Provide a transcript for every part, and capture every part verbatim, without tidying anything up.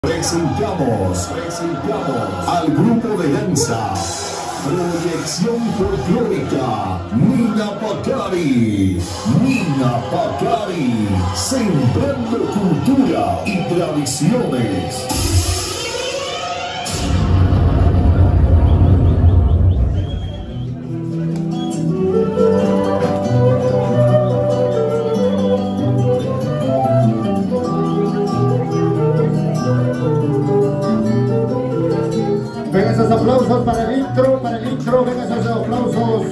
Presentamos, presentamos al grupo de danza Proyección Folclórica Nina Pacari. Nina Pacari, sembrando cultura y tradiciones. Vengan esos aplausos para el intro, para el intro, vengan esos aplausos.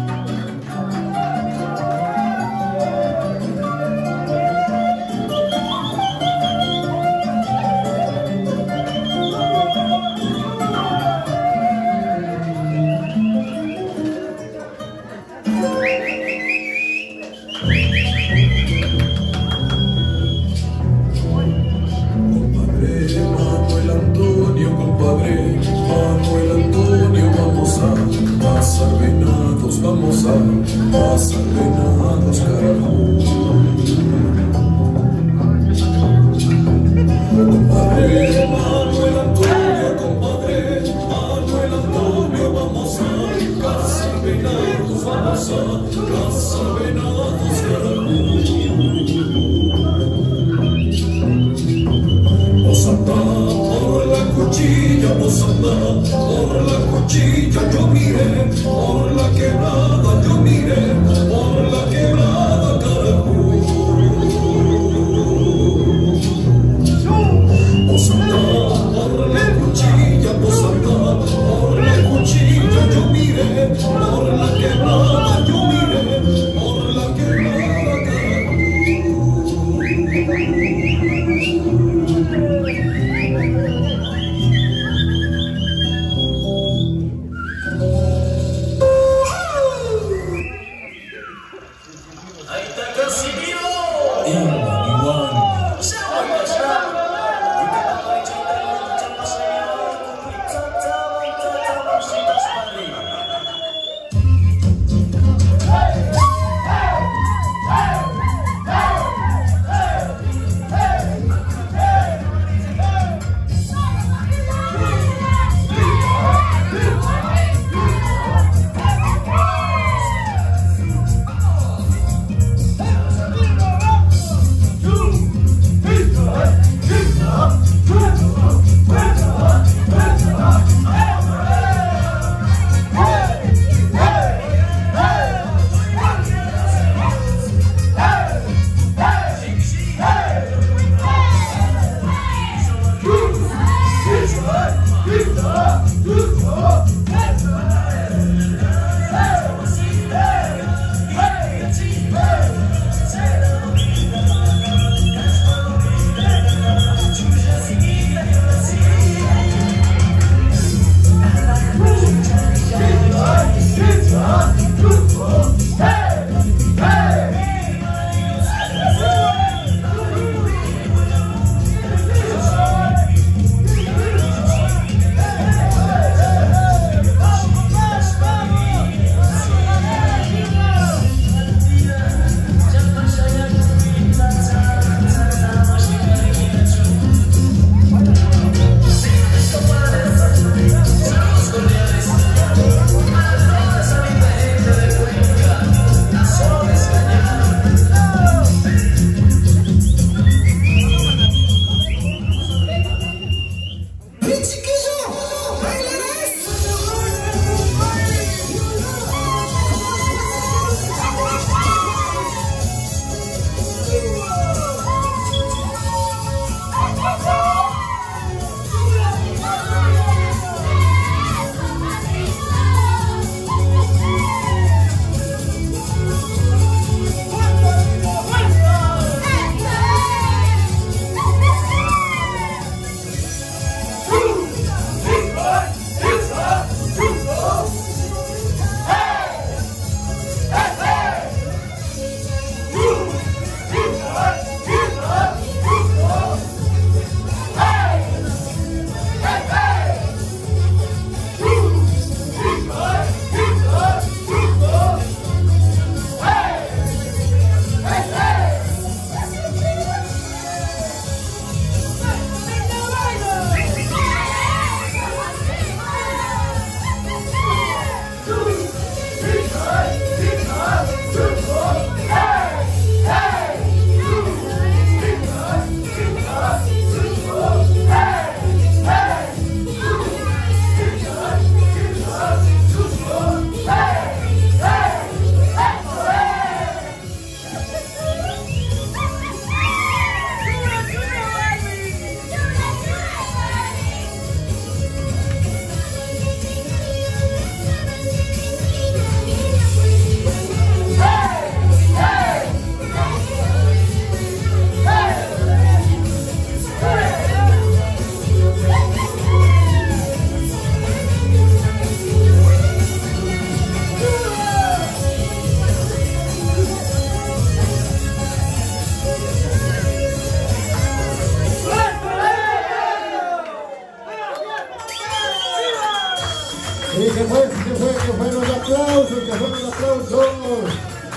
Vamos a pasar venados, carajo. Compadre Manuel Antonio, compadre Manuel Antonio, vamos a cazar venados, vamos a cazar venados, carajo. Vos anda por la cuchilla, vos anda por la cuchilla, yo miré por la quebrada, yo miré por la quebrada, carajo. Vos anda por la cuchilla, vos anda por la cuchilla, yo miré por la quebrada, yo miré por la quebrada, carajo. ¿Qué fue? ¿Qué fue? ¿Qué fueron los aplausos? ¿Qué fueron los aplausos?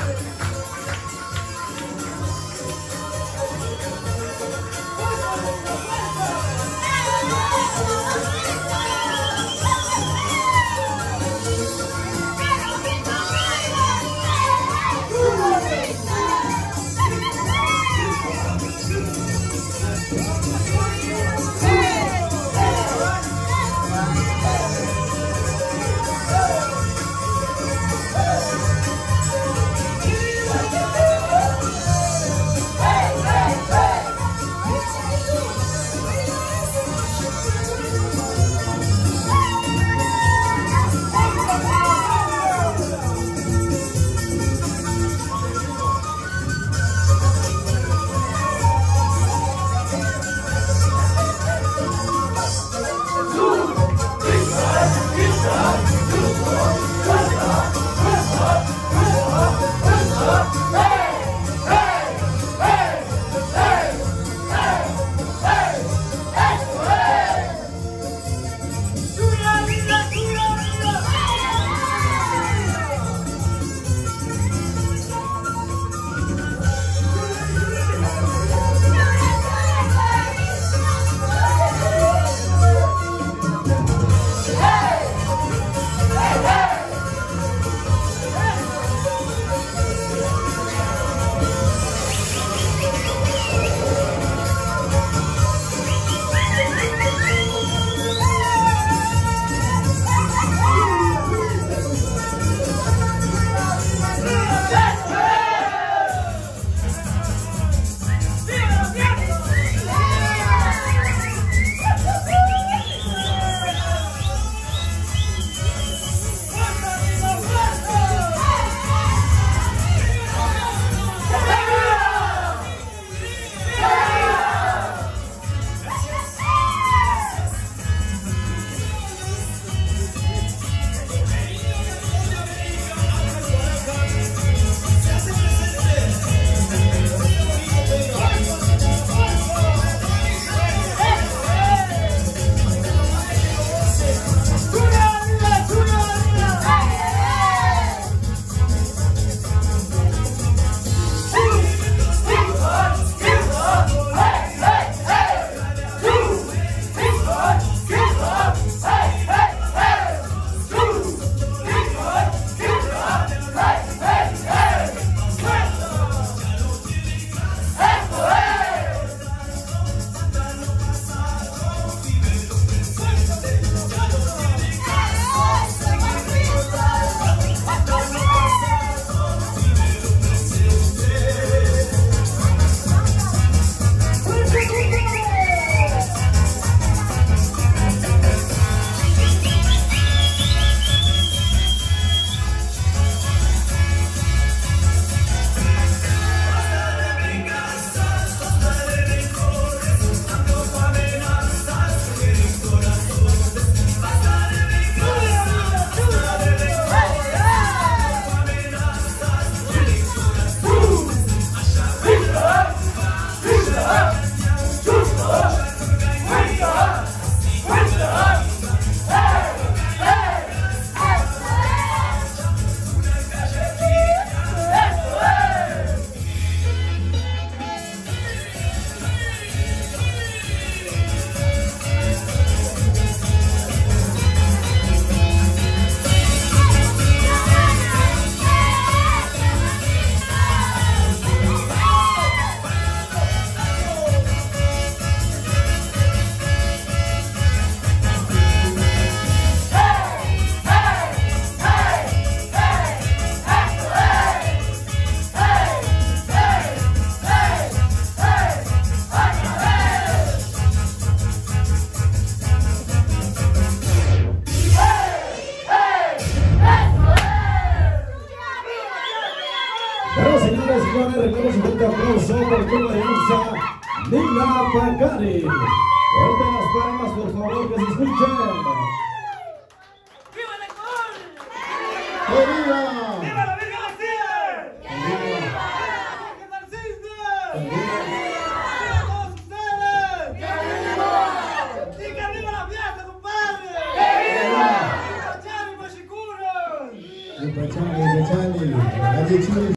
aplauso por el Club Alianza Nina Pacari. Fuerte las palmas, por favor, que se escuchen. ¡Viva el Ecuador! ¡Viva! ¡Viva la Virgen García! ¡Viva! ¡Virgen Narcisa! ¡Viva! ¡Viva todos ustedes! ¡Y que arriba la fiesta, compadre! ¡Viva! ¡Viva Chari, Lupa Charlie, Lupa Charlie. Aji Churi.